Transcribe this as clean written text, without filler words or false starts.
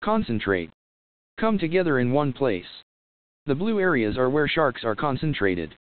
Concentrate. Come together in one place. The blue areas are where sharks are concentrated.